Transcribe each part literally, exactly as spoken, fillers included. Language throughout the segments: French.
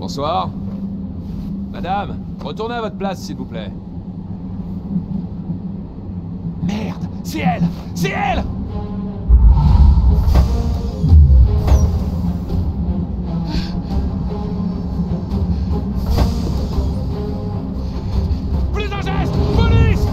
Bonsoir. Madame, retournez à votre place, s'il vous plaît. Merde, c'est elle! C'est elle! Plus d'un geste! Police!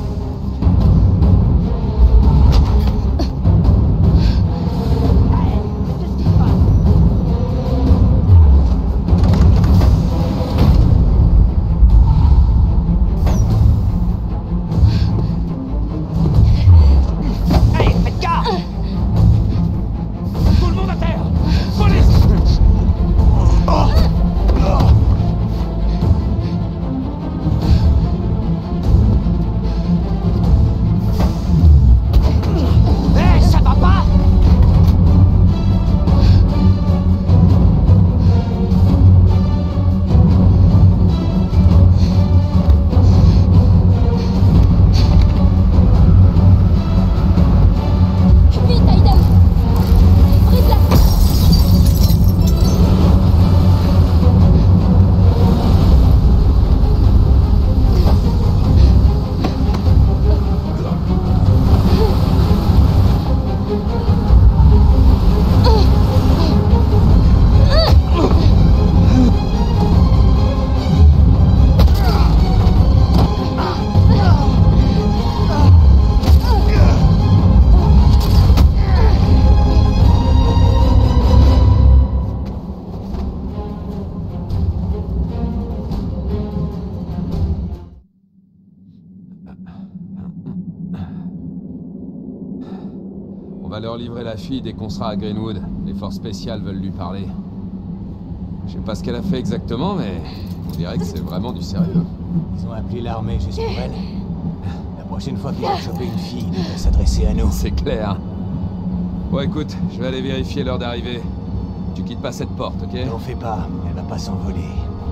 On va leur livrer la fille dès qu'on sera à Greenwood. Les forces spéciales veulent lui parler. Je sais pas ce qu'elle a fait exactement, mais on dirait que c'est vraiment du sérieux. Ils ont appelé l'armée juste pour elle. La prochaine fois qu'ils vont choper une fille, ils vont s'adresser à nous. C'est clair. Bon, écoute, je vais aller vérifier l'heure d'arrivée. Tu quittes pas cette porte, ok? N'en fais pas, elle va pas s'envoler.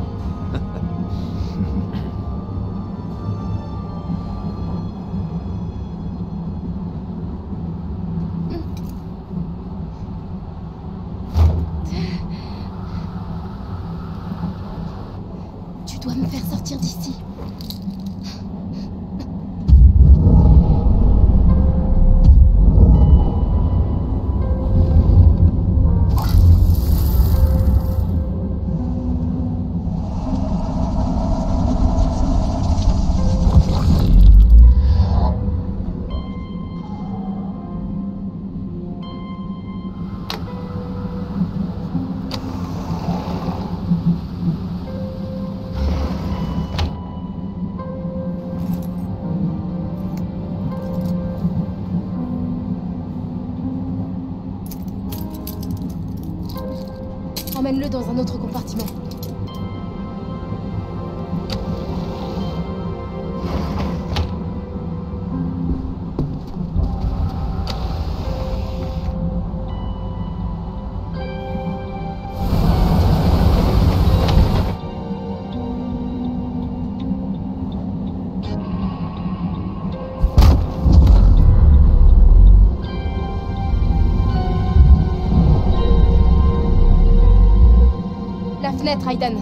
Tu dois me faire sortir d'ici. Emmène-le dans un autre compartiment. Fenêtre, Aiden.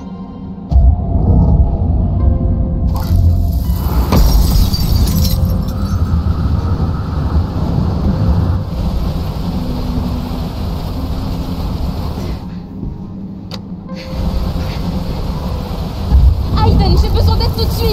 Aiden, j'ai besoin d'aide tout de suite.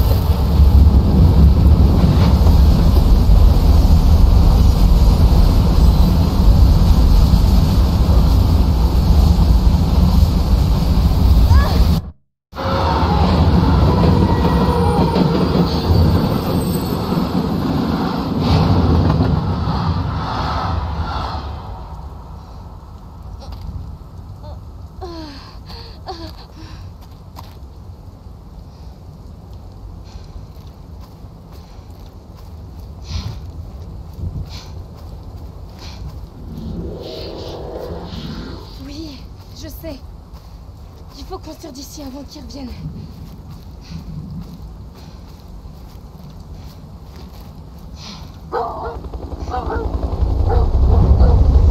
Je sais. Il faut qu'on sorte d'ici avant qu'ils reviennent.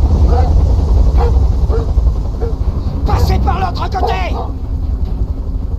Passez par l'autre côté!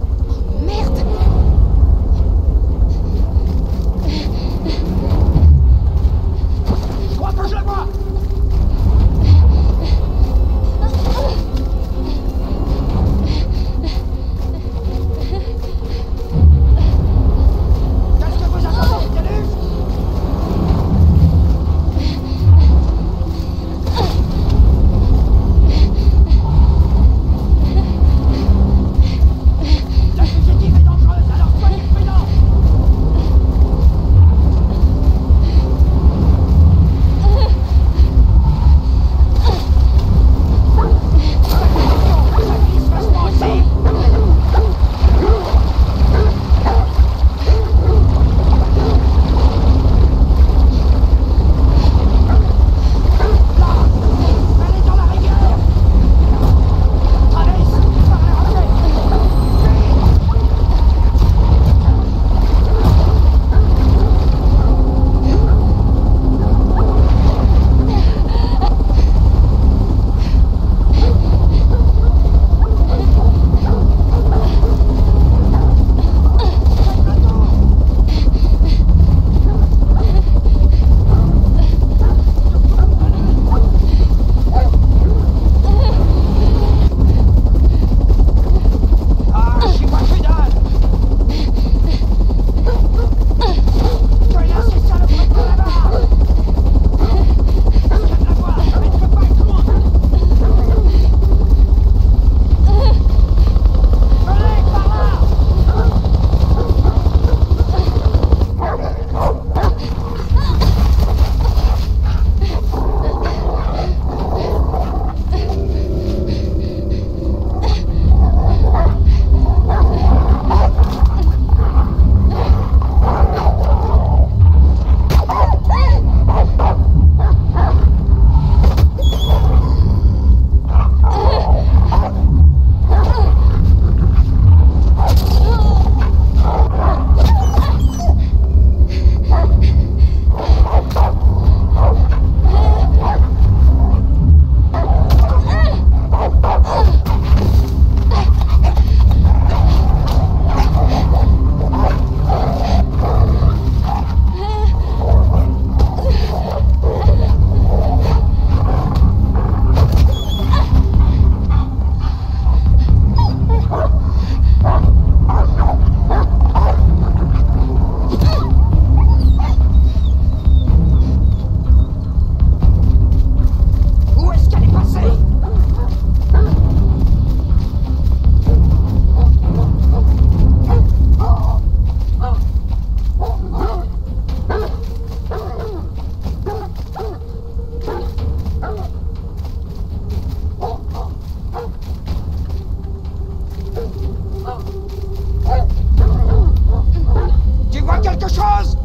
quelque chose?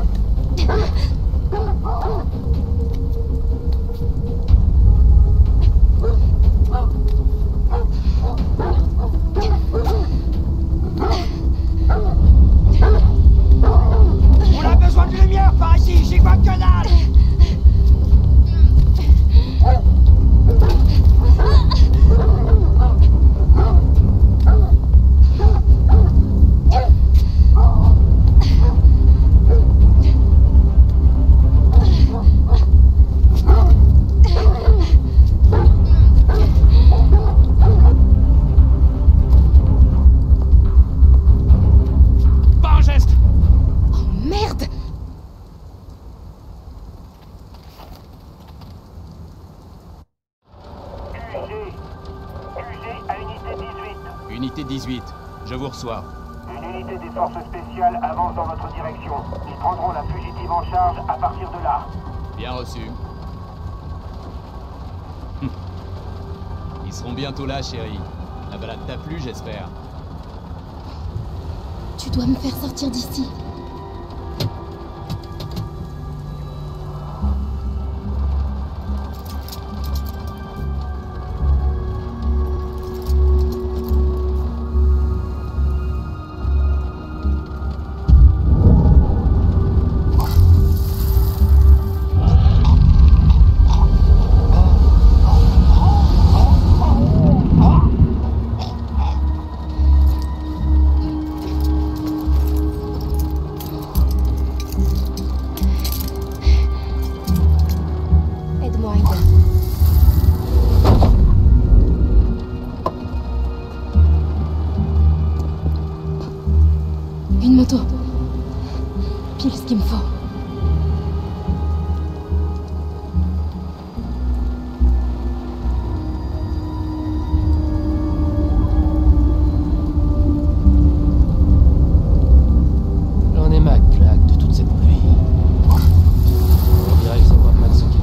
On a besoin de lumière par ici, j'y vois que dalle! Unité dix-huit, je vous reçois. Une unité des forces spéciales avance dans votre direction. Ils prendront la fugitive en charge à partir de là. Bien reçu. Hum. Ils seront bientôt là, chérie. La balade t'a plu, j'espère. Tu dois me faire sortir d'ici. Une moto. Pile ce qu'il me faut. J'en ai ma claque de toute cette pluie. On dirait que ça voit pas de ce qu'il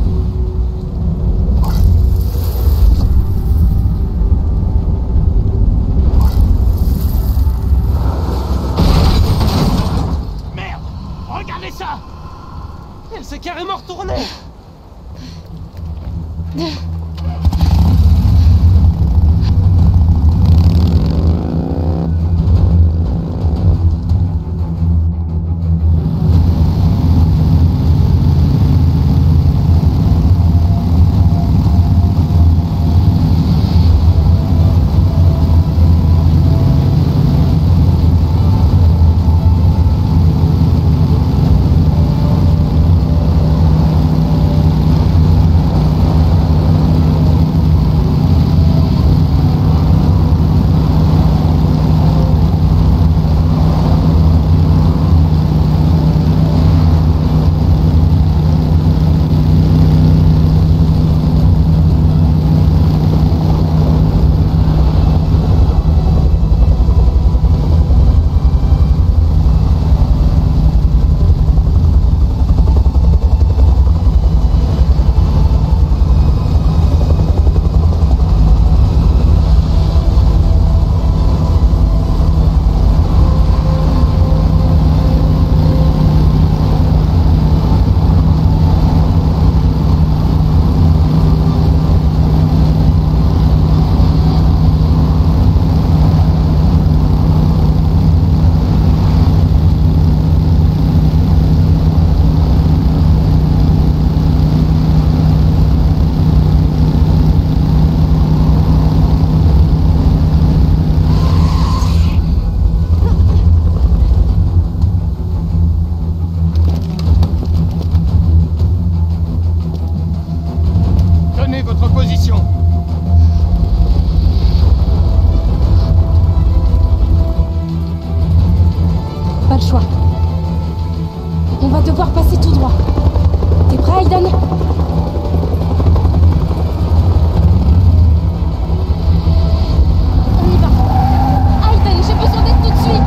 Regardez ça! Elle s'est carrément retournée! Pas le choix. On va devoir passer tout droit. T'es prêt, Aiden? On y va. Aiden, j'ai besoin d'aide tout de suite.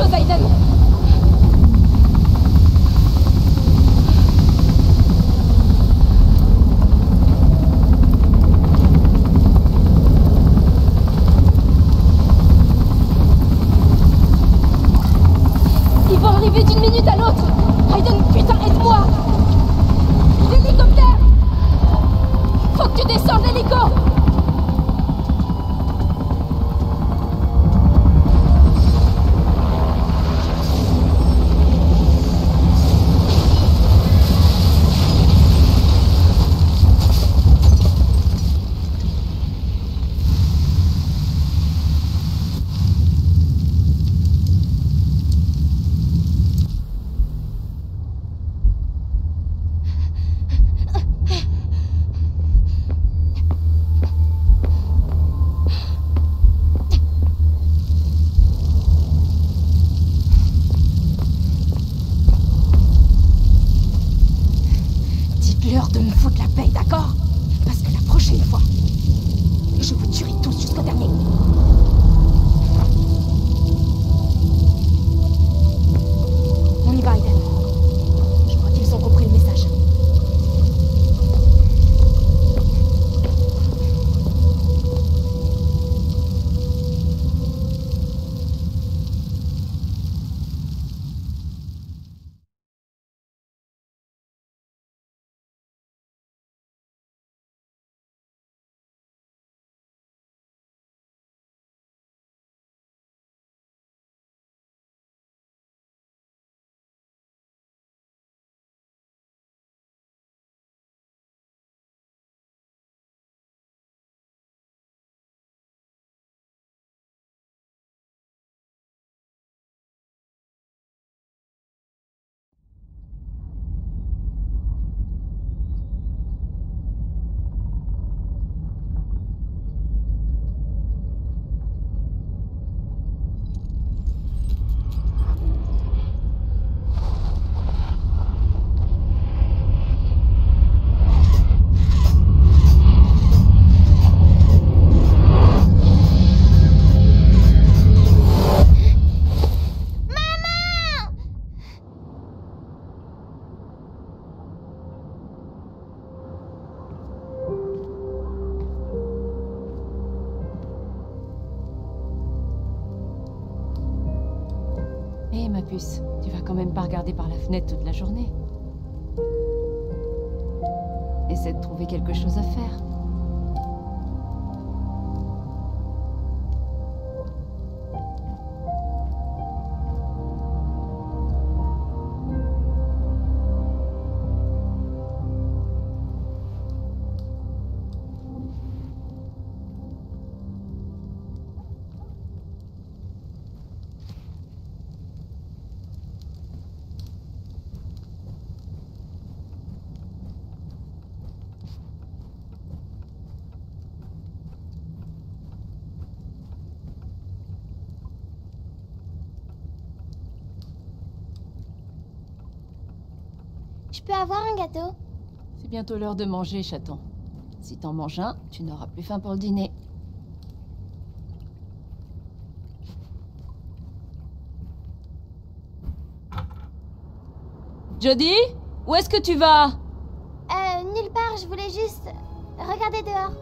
chose, Aiden. Ils vont arriver d'une minute à l'autre. Aiden, putain, aide-moi. L'hélicoptère. Faut que tu descendes l'hélico. Dites-leur de me foutre la paix, d'accord? Parce que la prochaine fois, je vous tuerai tous jusqu'au dernier. On y va, Aiden. Je crois qu'ils ont compris le message. Hé, ma puce, tu vas quand même pas regarder par la fenêtre toute la journée. Essaie de trouver quelque chose à faire. Je peux avoir un gâteau? C'est bientôt l'heure de manger, chaton. Si t'en manges un, tu n'auras plus faim pour le dîner. Jodie, où est-ce que tu vas? Euh, nulle part, je voulais juste regarder dehors.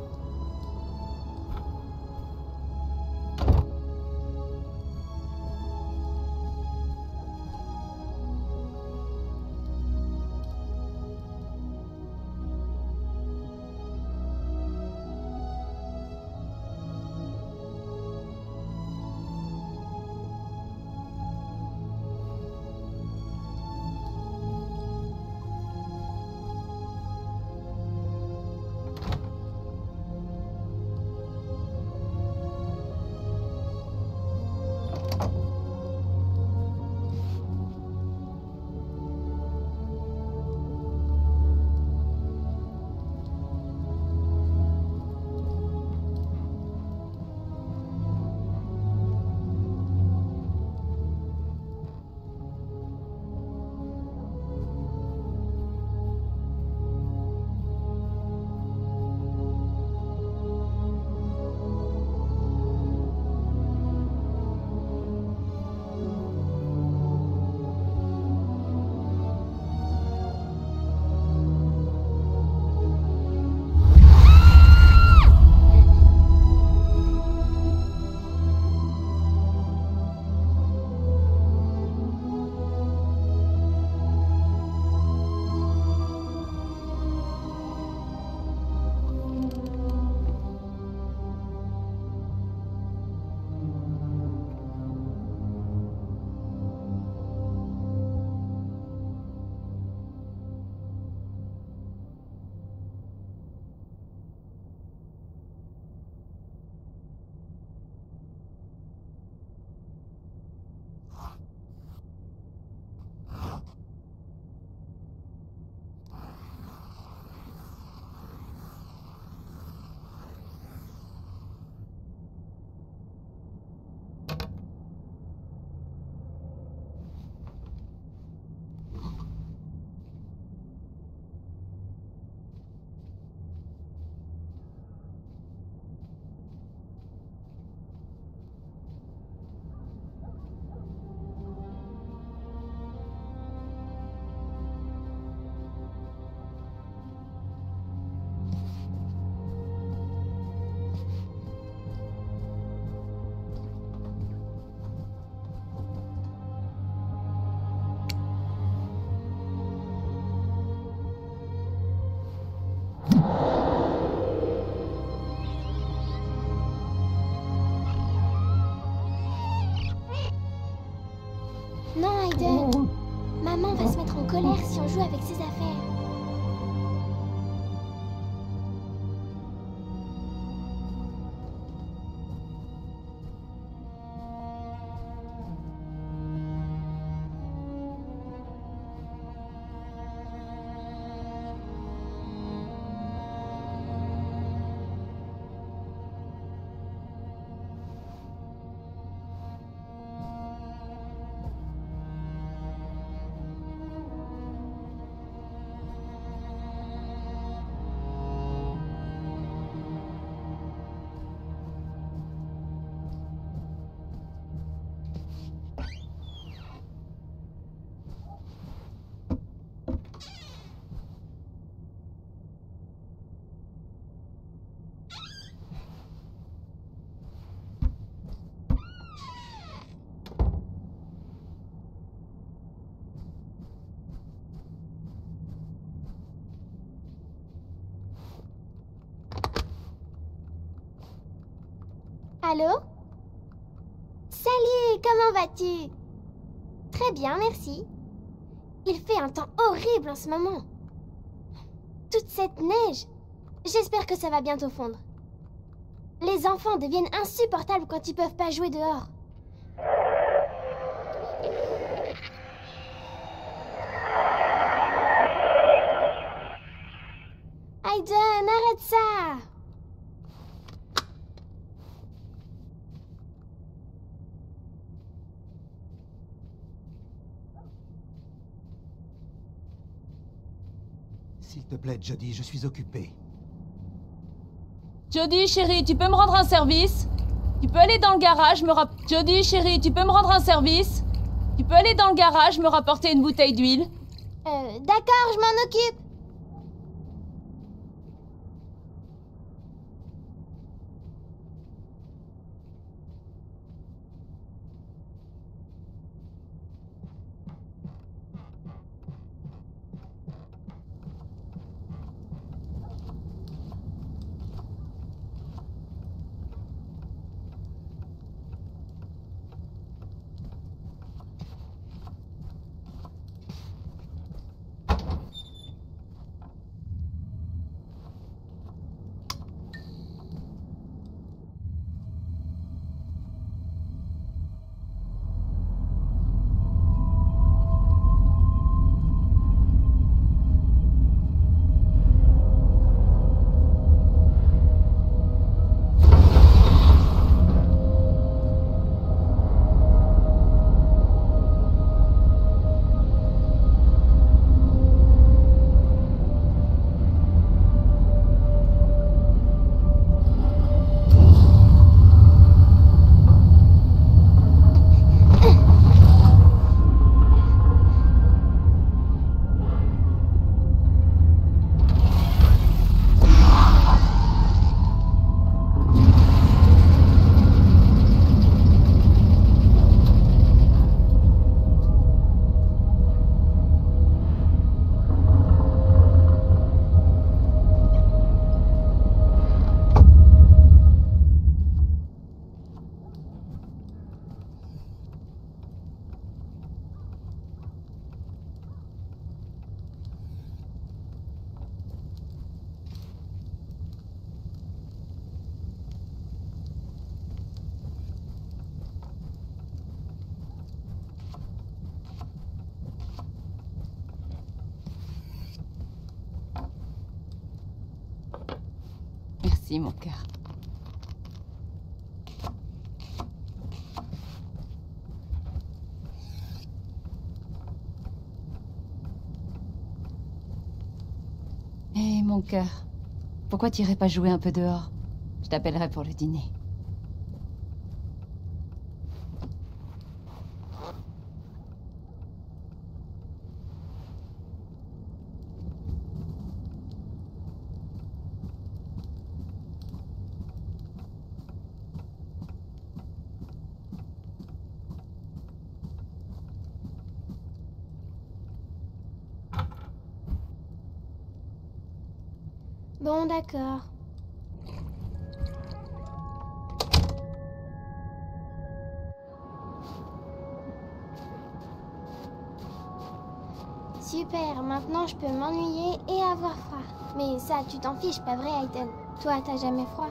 Non, Aiden. Maman va se mettre en colère si on joue avec ses affaires. Allô? Salut, comment vas-tu? Très bien, merci. Il fait un temps horrible en ce moment. Toute cette neige. J'espère que ça va bientôt fondre. Les enfants deviennent insupportables quand ils peuvent pas jouer dehors. Aiden, arrête ça! S'il te plaît, Jodie, je suis occupé. Jodie, chérie, tu peux me rendre un service? Tu peux aller dans le garage, me rap... Jodie, chérie, tu peux me rendre un service? Tu peux aller dans le garage, me rapporter une bouteille d'huile? Euh, d'accord, je m'en occupe. Merci, mon cœur. Hé, mon cœur. Pourquoi t'irais pas jouer un peu dehors? Je t'appellerai pour le dîner. Bon, d'accord. Super, maintenant je peux m'ennuyer et avoir froid. Mais ça, tu t'en fiches, pas vrai, Aiden? Toi, t'as jamais froid?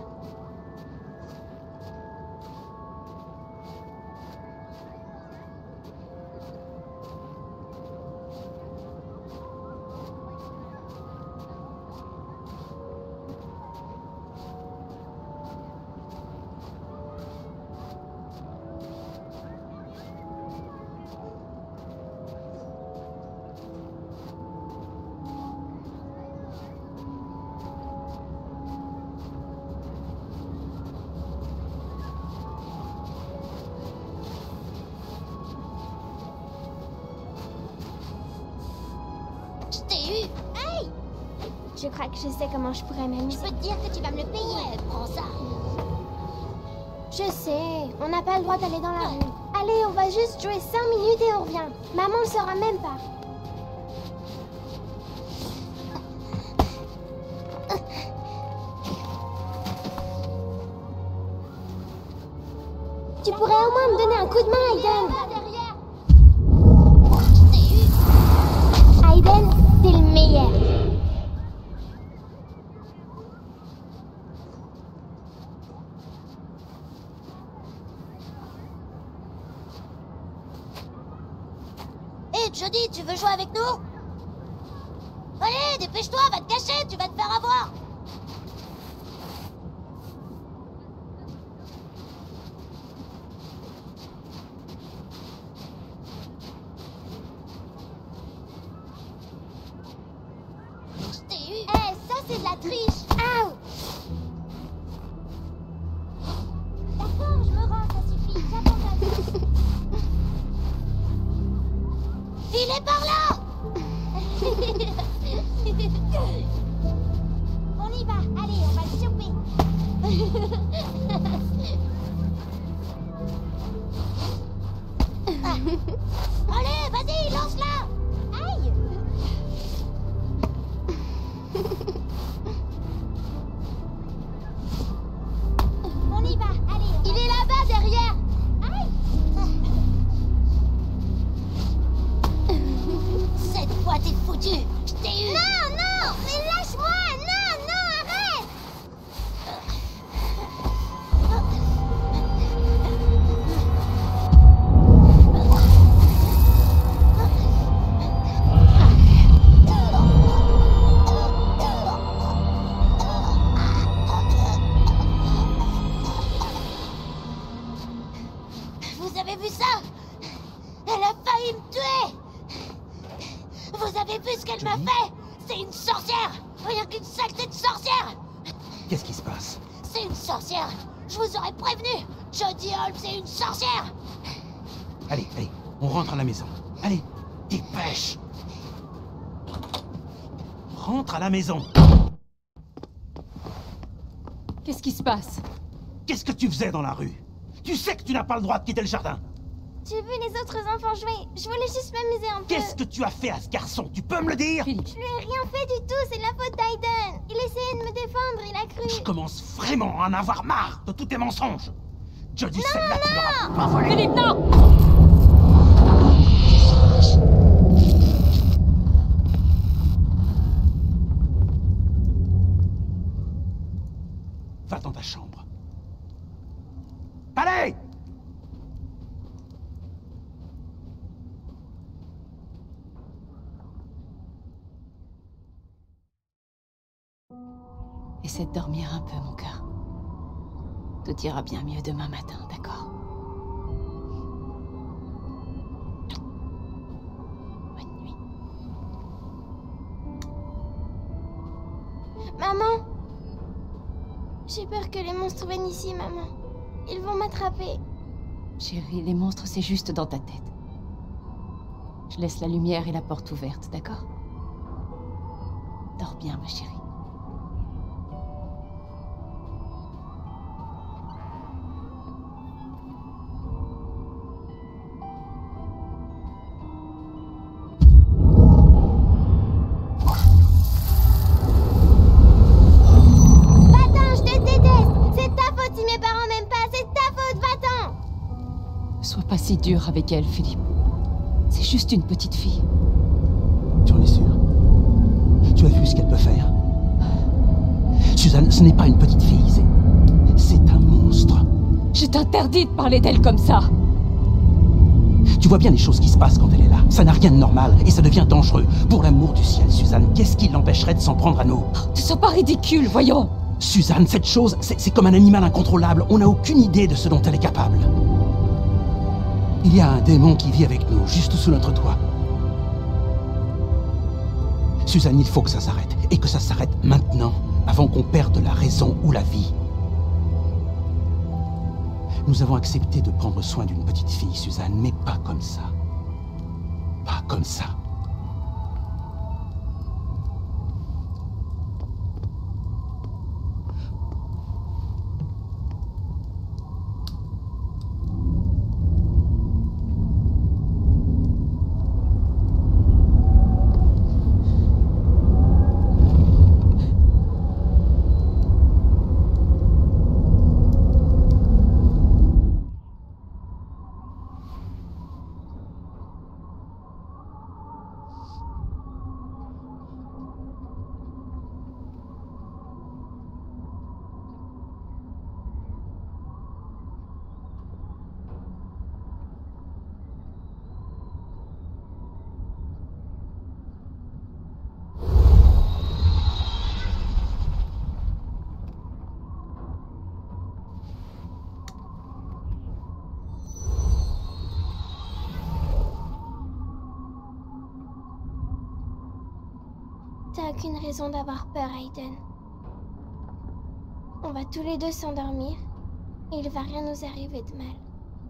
Je crois que je sais comment je pourrais m'amuser. Je peux te dire que tu vas me le payer. Ouais, prends ça. Je sais, on n'a pas le droit d'aller dans la rue. Allez, on va juste jouer cinq minutes et on revient. Maman le saura même pas. Tu pourrais au moins me donner un coup de main, Aiden. Aiden, t'es le meilleur. Jody, tu veux jouer avec nous? Allez, dépêche-toi, va te cacher, tu vas te faire avoir. Je t'ai eu. Eh, hey, ça c'est de la triche. Ouh. D'accord, je me rends, ça suffit, j'attends ta vie. Il est par là. On y va, allez, on va le choper. Ah. Allez, vas-y, lance-la. Aïe. On y va, allez. Il est là-bas derrière. Aïe. Cette fois, t'es foutu. Je t'ai eu. Non, non, mais lâche-moi. Non, non, arrête. Vous avez vu ça? Elle a failli me tuer. Vous avez vu ce qu'elle m'a fait? C'est une sorcière. Rien qu'une saleté de sorcière. Qu'est-ce qui se passe? C'est une sorcière. Je vous aurais prévenu. Jody Holmes, c'est une sorcière. Allez, allez, on rentre à la maison. Allez, dépêche. Rentre à la maison. Qu'est-ce qui se passe? Qu'est-ce que tu faisais dans la rue? Tu sais que tu n'as pas le droit de quitter le jardin. J'ai vu les autres enfants jouer. Je voulais juste m'amuser un peu. Qu'est-ce que tu as fait à ce garçon? Tu peux me le dire? Philippe. Je lui ai rien fait du tout, c'est de la faute d'Aiden. Il essayait de me défendre, il a cru. Je commence vraiment à en avoir marre de tous tes mensonges. Jody, celle-là, tu l'auras pas volée. Philippe, non! Va dans ta chambre. Allez! Essaie de dormir un peu, mon cœur. Tout ira bien mieux demain matin, d'accord? Bonne nuit. Maman! J'ai peur que les monstres viennent ici, maman. Ils vont m'attraper. Chérie, les monstres, c'est juste dans ta tête. Je laisse la lumière et la porte ouverte, d'accord? Dors bien, ma chérie. Va-t'en, je te déteste! C'est ta faute si mes parents m'aiment pas, c'est ta faute, va-t'en! Ne sois pas si dur avec elle, Philippe. C'est juste une petite fille. Tu en es sûr? Tu as vu ce qu'elle peut faire? Suzanne, ce n'est pas une petite fille, c'est... c'est un monstre. Je t'interdis de parler d'elle comme ça. Tu vois bien les choses qui se passent quand elle est là. Ça n'a rien de normal et ça devient dangereux. Pour l'amour du ciel, Suzanne, qu'est-ce qui l'empêcherait de s'en prendre à nous? Oh, ne sois pas ridicule, voyons. Suzanne, cette chose, c'est comme un animal incontrôlable. On n'a aucune idée de ce dont elle est capable. Il y a un démon qui vit avec nous, juste sous notre toit. Suzanne, il faut que ça s'arrête. Et que ça s'arrête maintenant, avant qu'on perde la raison ou la vie. Nous avons accepté de prendre soin d'une petite fille, Suzanne, mais pas comme ça. Pas comme ça. T'as aucune raison d'avoir peur, Aiden. On va tous les deux s'endormir et il va rien nous arriver de mal.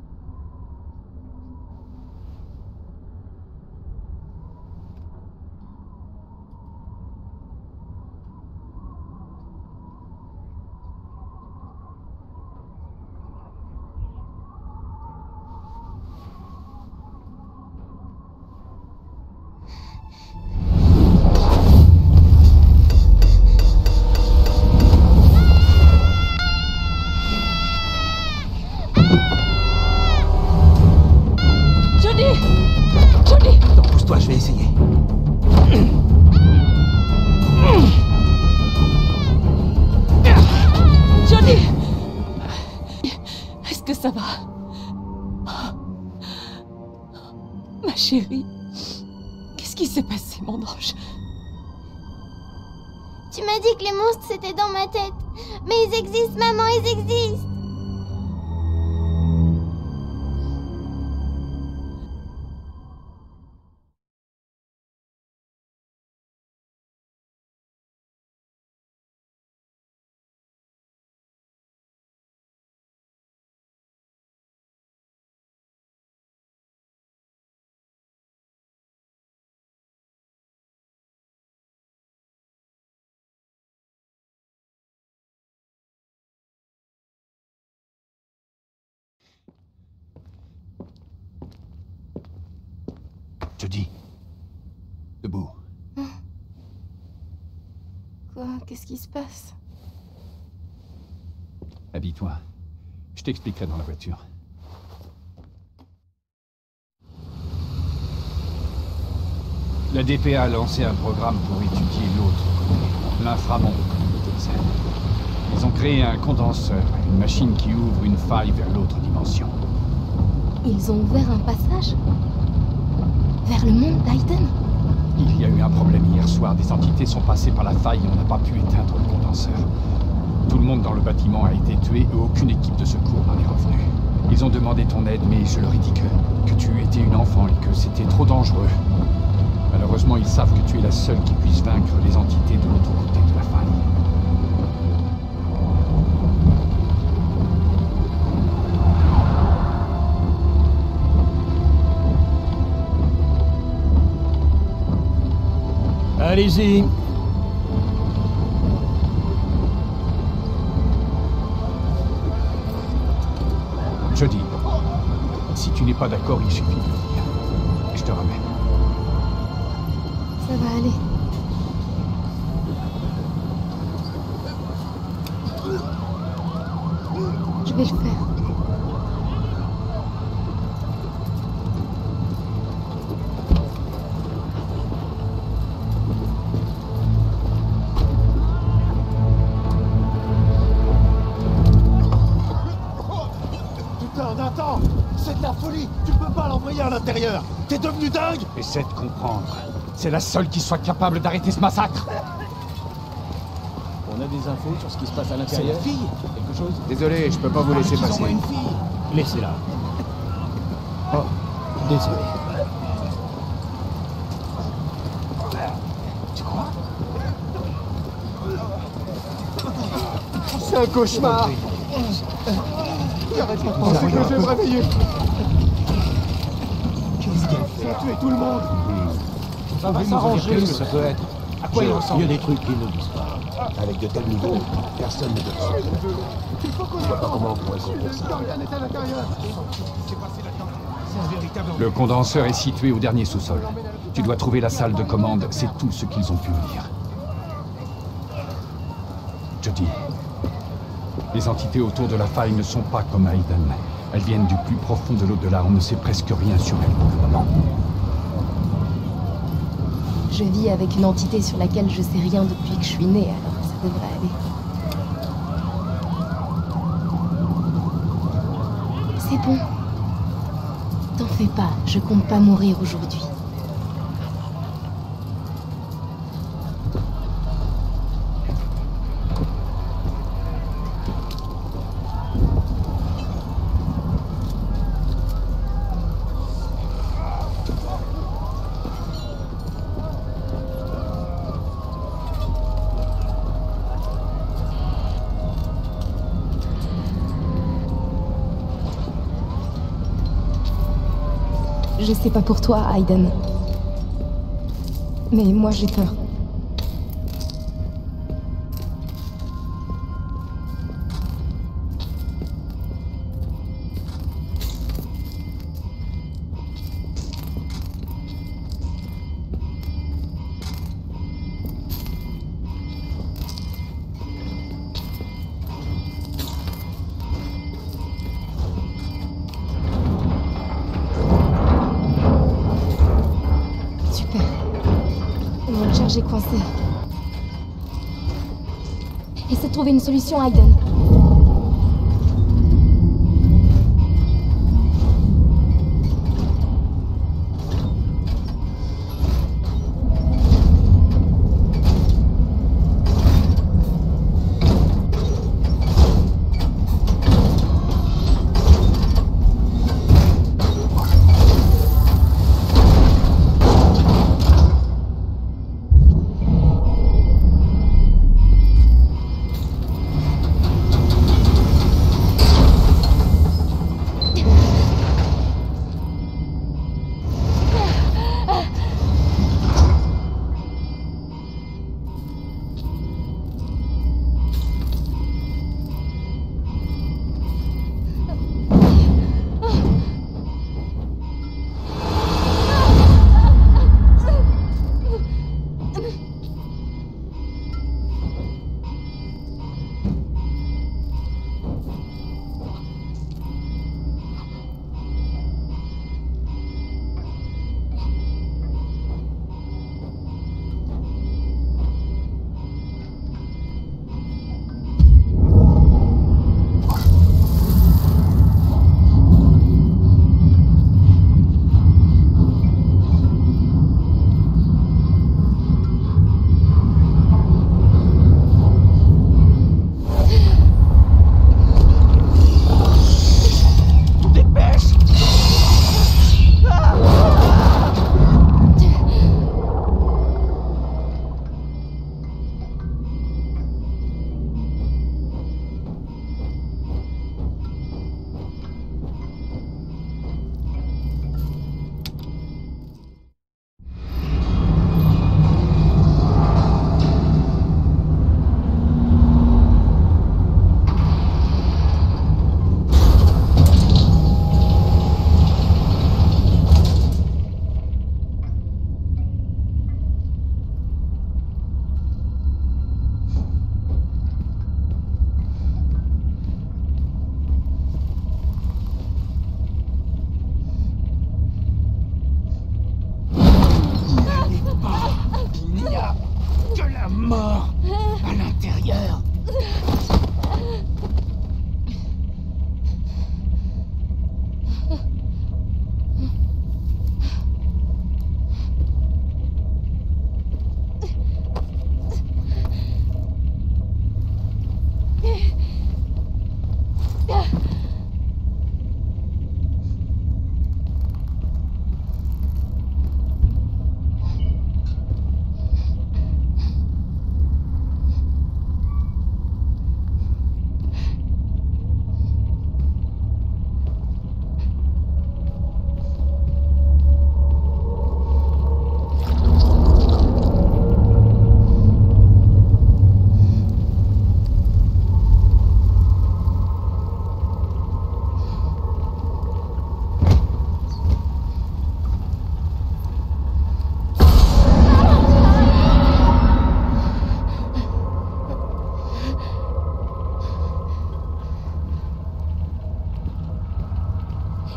Ça va. Ma chérie. Qu'est-ce qui s'est passé, mon ange? Tu m'as dit que les monstres c'était dans ma tête. Mais ils existent, maman, ils existent. Jodie. Debout. Quoi? Qu'est-ce qui se passe? Habille-toi. Je t'expliquerai dans la voiture. La D P A a lancé un programme pour étudier l'autre, l'inframonde, comme Texas. Ils ont créé un condenseur, une machine qui ouvre une faille vers l'autre dimension. Ils ont ouvert un passage? Vers le monde d'Aiden? Il y a eu un problème hier soir. Des entités sont passées par la faille et on n'a pas pu éteindre le condenseur. Tout le monde dans le bâtiment a été tué et aucune équipe de secours n'en est revenue. Ils ont demandé ton aide, mais je leur ai dit que, que tu étais une enfant et que c'était trop dangereux. Malheureusement, ils savent que tu es la seule qui puisse vaincre les entités de l'autre côté de la faille. Allez-y. Jodie, si tu n'es pas d'accord, il suffit de le dire. Je te ramène. Ça va aller. Je vais le faire. Nathan, Nathan! C'est de la folie! Tu peux pas l'envoyer à l'intérieur! T'es devenu dingue! Essaie de comprendre. C'est la seule qui soit capable d'arrêter ce massacre. On a des infos sur ce qui se passe à l'intérieur? C'est la fille? Quelque chose? Désolé, je peux pas vous laisser Ils passer. envoient une fille! Laissez-la. Oh, désolé. Tu crois? C'est un cauchemar. J'arrête pas de penser que je vais me réveiller. Qu'est-ce qu'elle fait? Ça a tué tout le monde. Ça va s'arranger. Qu'est-ce que ça peut être? À quoi il ressemble? Il y a des trucs qu'ils ne disent pas. Avec de tels niveaux, personne ne peut le savoir. Il faut qu'on Je vois pas comment on pourrait s'en faire ça. Dorian est à l'intérieur. C'est un véritable... Le condenseur est situé au dernier sous-sol. Tu dois trouver la salle de commande, c'est tout ce qu'ils ont pu me dire. Jodie, les entités autour de la faille ne sont pas comme Aiden. Elles viennent du plus profond de l'au-delà, on ne sait presque rien sur elles pour le moment. Je vis avec une entité sur laquelle je sais rien depuis que je suis née, alors ça devrait aller. C'est bon. T'en fais pas, je compte pas mourir aujourd'hui. Je sais pas pour toi, Aiden. Mais moi j'ai peur. J'ai coincé. Essaie de trouver une solution, Aiden.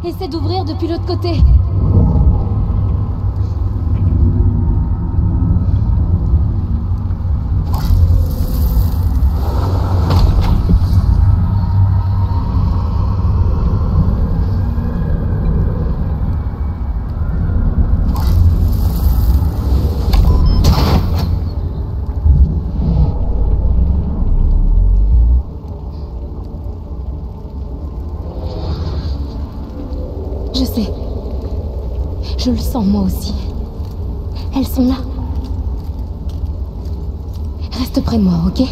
Essaie d'ouvrir depuis l'autre côté. Je sais. Je le sens moi aussi. Elles sont là. Reste près de moi, ok?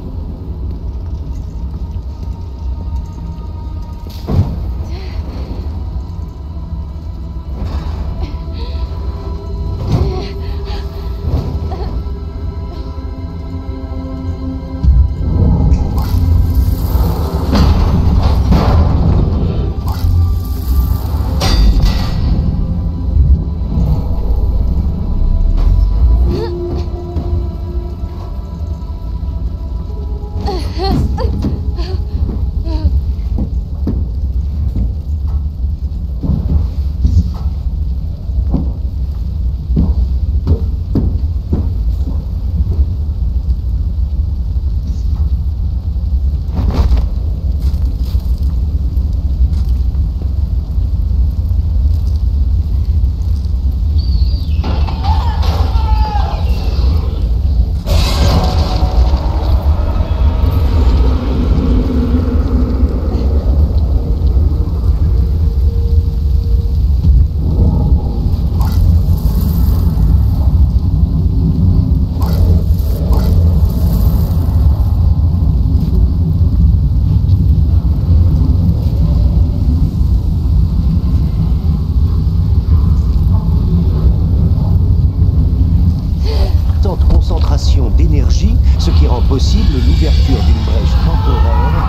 D'énergie, ce qui rend possible l'ouverture d'une brèche temporaire.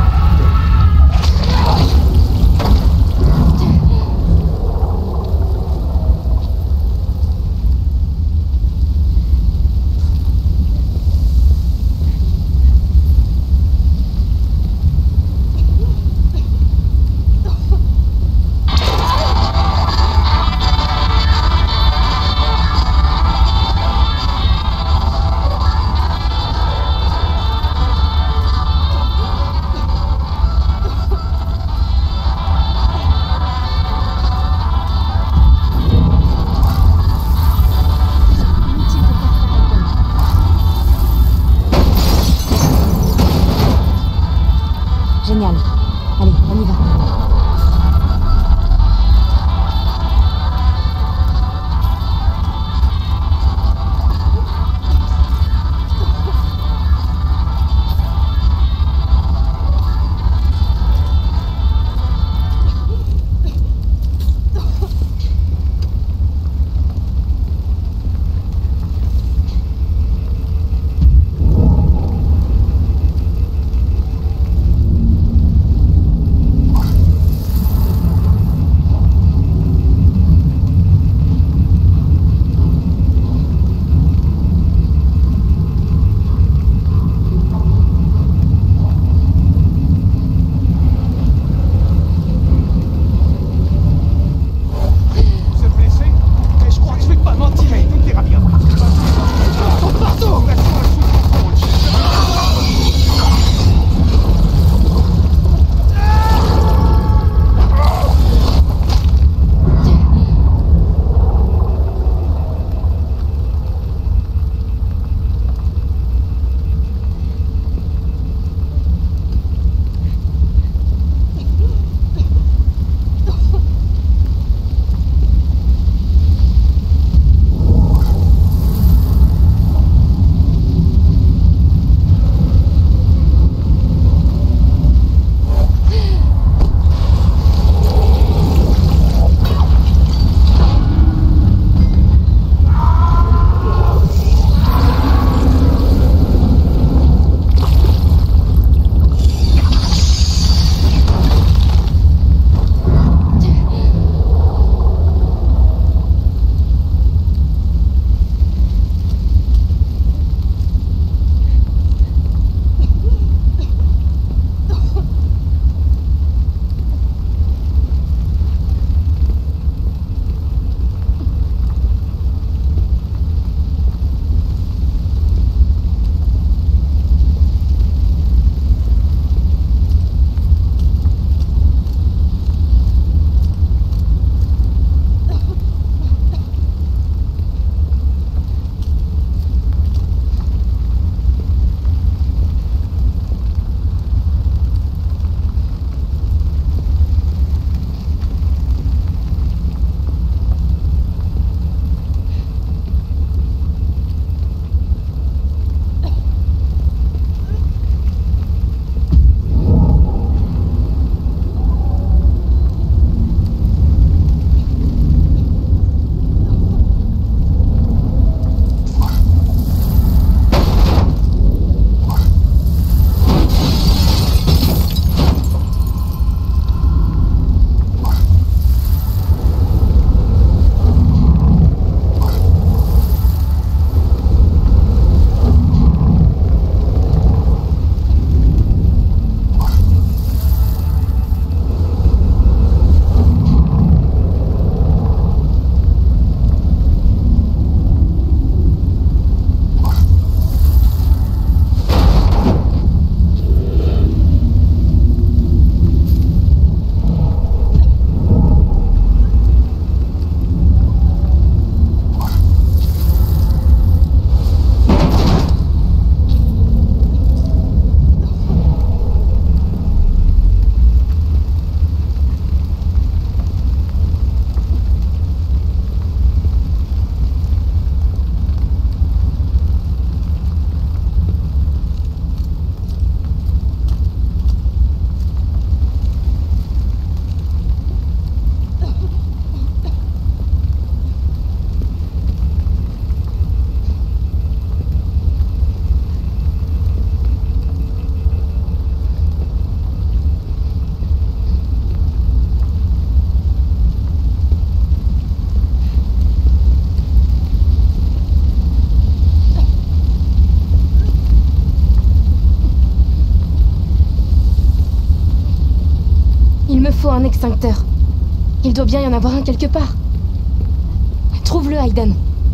faut un extincteur. Il doit bien y en avoir un quelque part. Trouve-le, Aiden.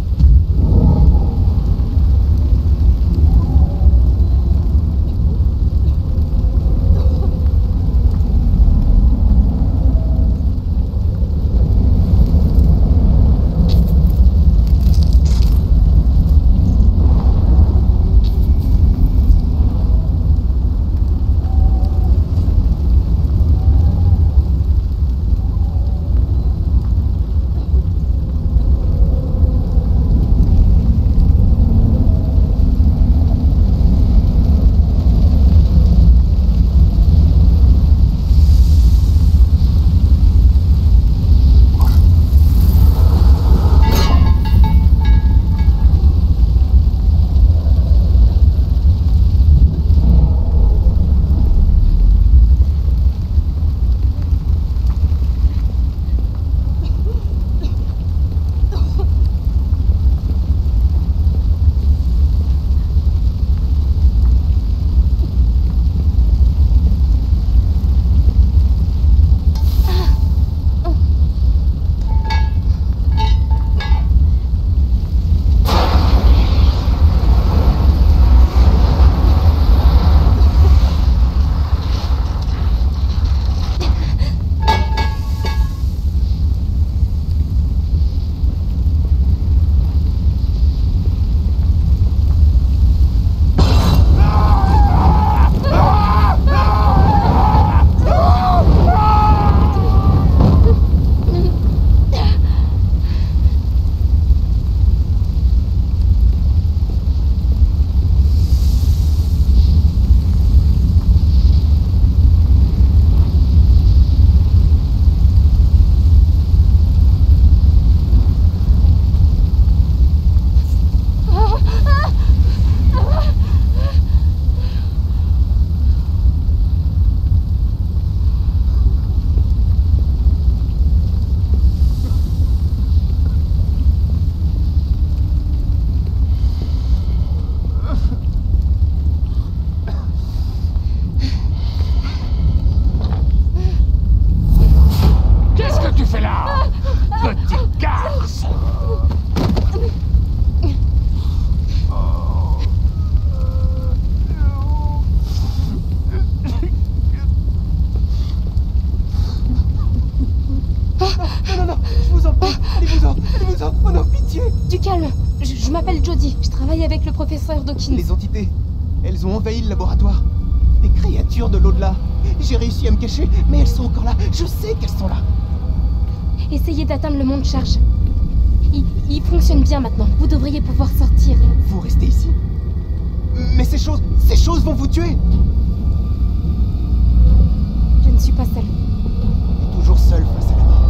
Les entités, elles ont envahi le laboratoire. Des créatures de l'au-delà. J'ai réussi à me cacher, mais elles sont encore là. Je sais qu'elles sont là. Essayez d'atteindre le monde charge. Il, il fonctionne bien maintenant. Vous devriez pouvoir sortir. Vous restez ici? Mais ces choses, ces choses vont vous tuer. Je ne suis pas seule. Et toujours seule face à la mort.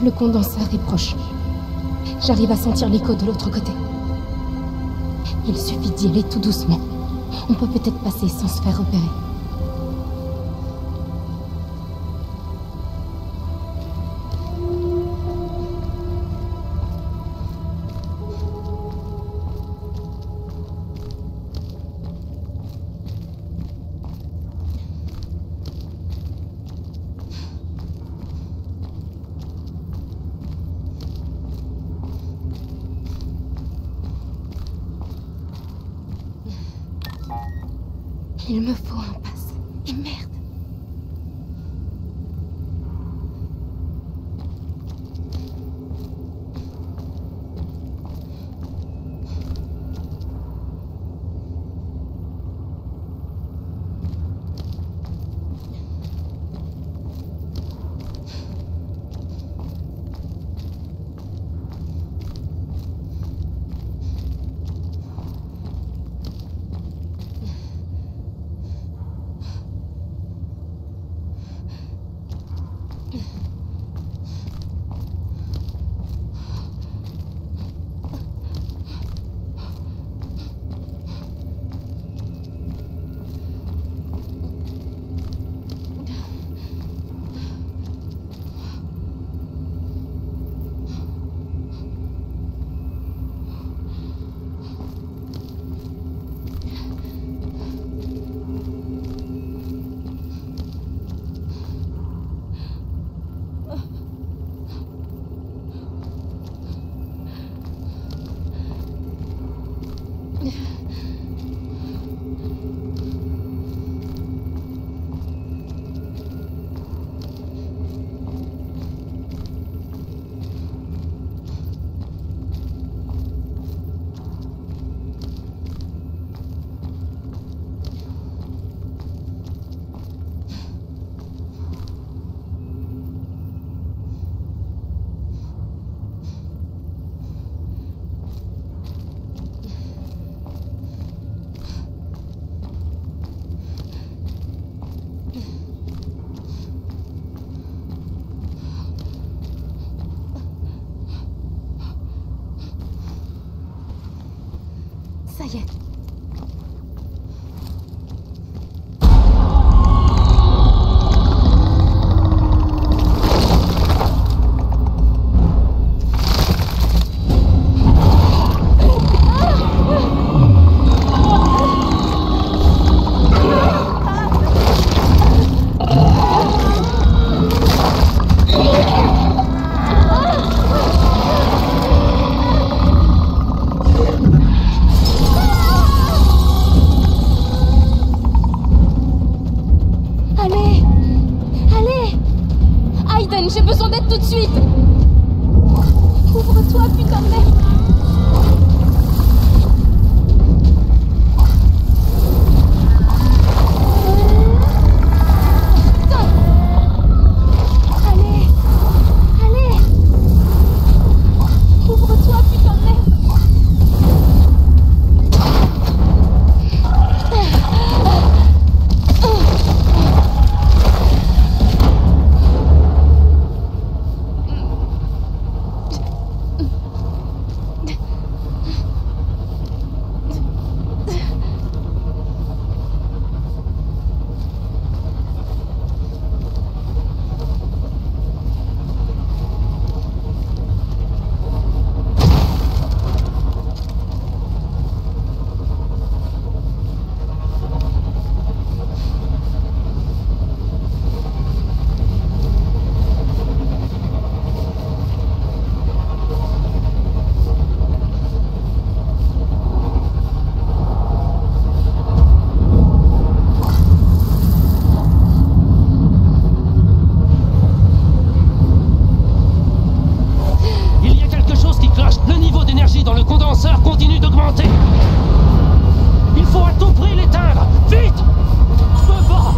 Le condenseur est proche. J'arrive à sentir l'écho de l'autre côté. Il suffit d'y aller tout doucement. On peut peut-être passer sans se faire repérer. Il me faut un pass. Et merde. Ça y est. J'ai besoin d'aide tout de suite. Ouvre-toi, putain de merde. Putain. Allez. Allez. Ouvre-toi, putain de merde. Dans le condenseur continue d'augmenter. Il faut à tout prix l'éteindre. Vite! Me bats!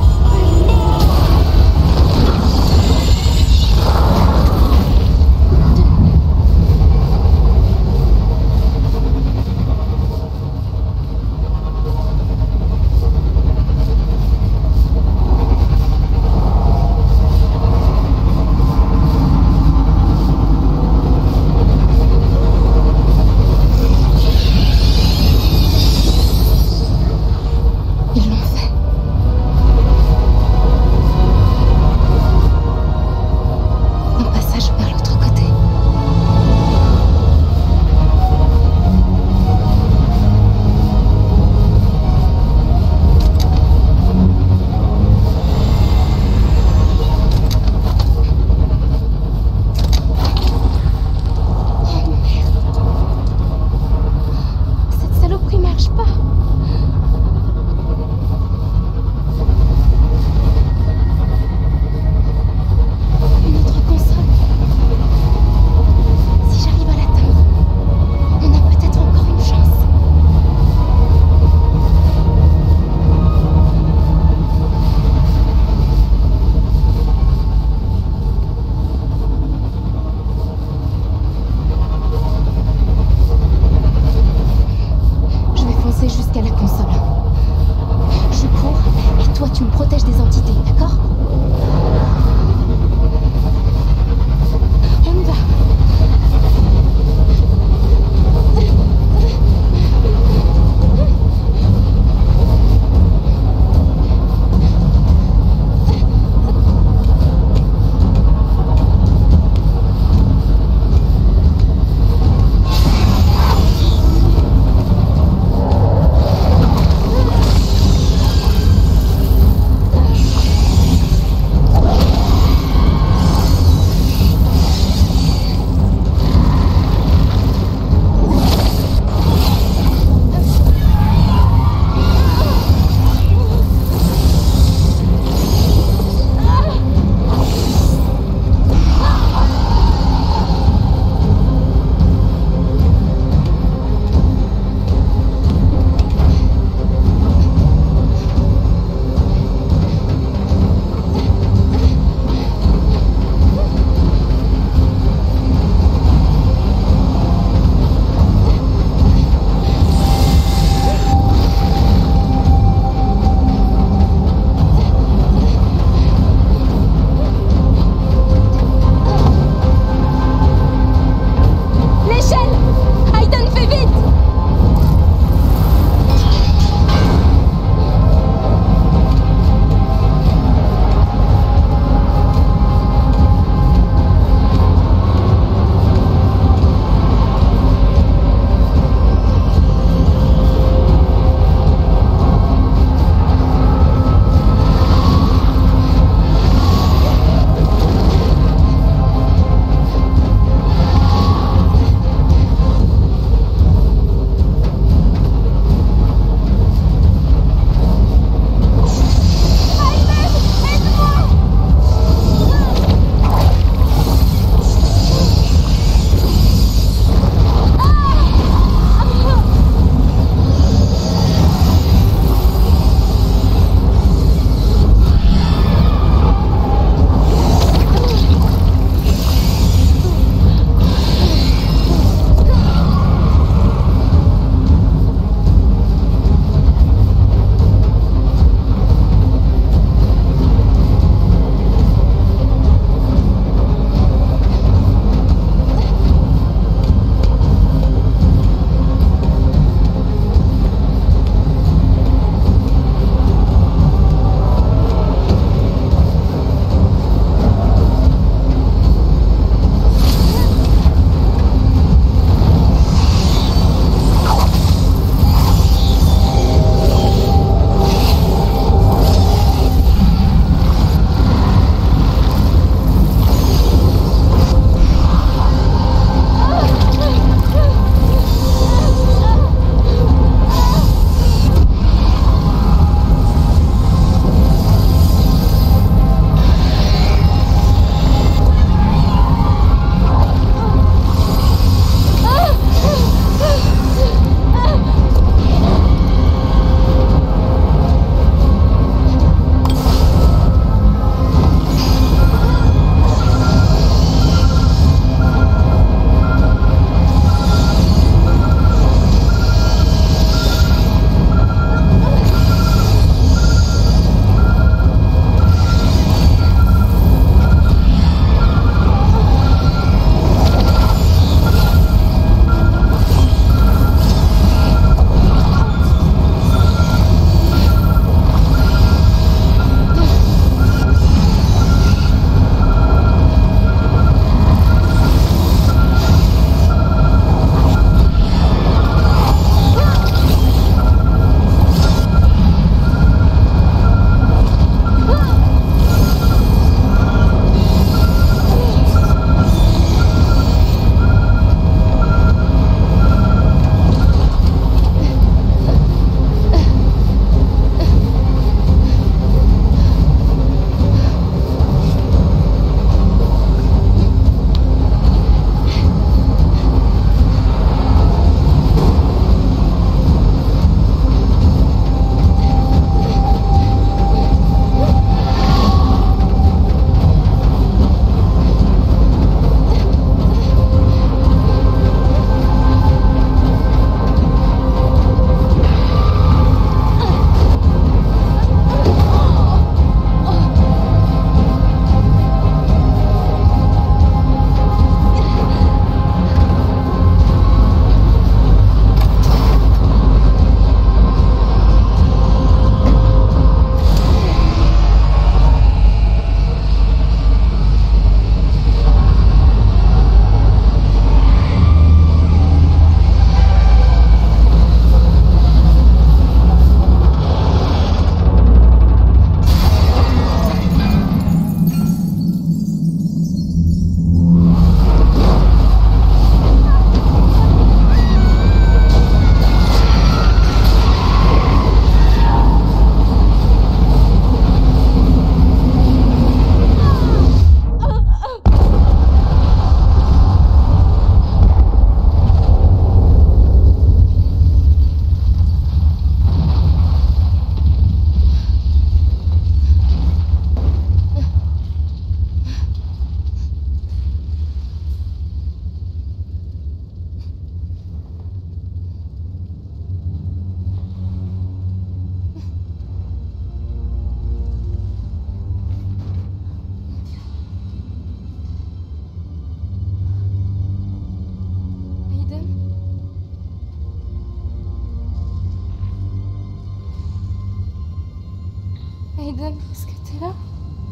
Aiden, est-ce que t'es là?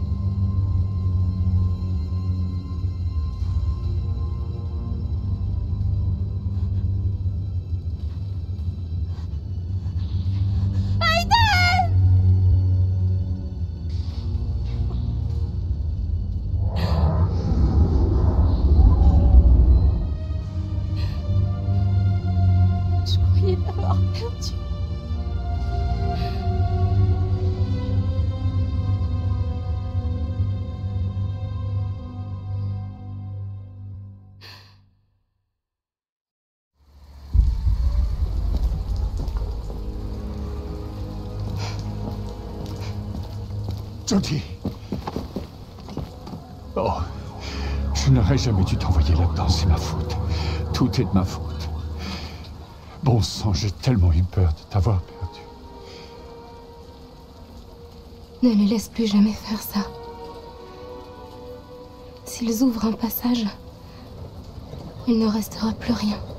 Jodie. Oh, je n'aurais jamais dû t'envoyer là-dedans, c'est ma faute. Tout est de ma faute. Bon sang, j'ai tellement eu peur de t'avoir perdu. Ne les laisse plus jamais faire ça. S'ils ouvrent un passage, il ne restera plus rien.